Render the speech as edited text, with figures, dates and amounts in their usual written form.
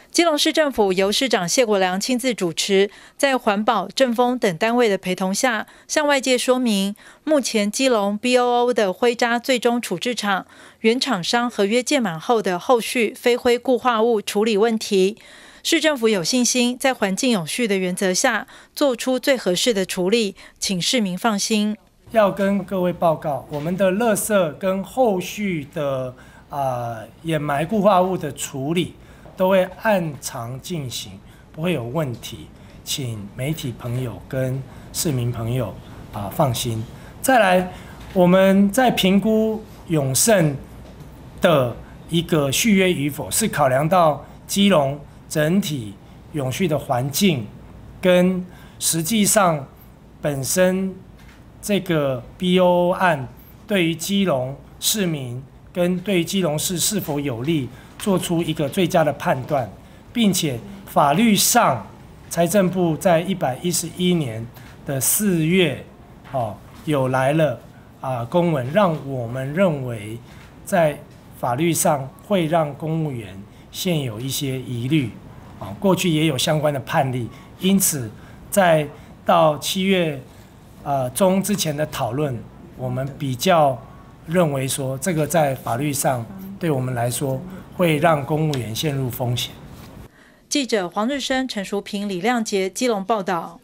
基隆市政府由市长谢国良亲自主持，在环保、政风等单位的陪同下，向外界说明目前基隆 BOO 的灰渣最终处置厂原厂商合约届满后的后续非灰固化物处理问题。市政府有信心在环境永续的原则下，做出最合适的处理，请市民放心。 要跟各位报告，我们的垃圾跟后续的掩埋固化物的处理都会按常进行，不会有问题，请媒体朋友跟市民朋友放心。再来，我们在评估永盛的一个续约与否，是考量到基隆整体永续的环境，跟实际上本身这个 BOO 案对于基隆市民跟对于基隆市是否有利，做出一个最佳的判断，并且法律上，财政部在111年的4月，有来了公文，让我们认为在法律上会让公务员现有一些疑虑，过去也有相关的判例，因此在到7月中之前的讨论，我们比较认为说，这个在法律上对我们来说会让公务员陷入风险。 记者黄日升、陈淑平、李亮杰基隆报道。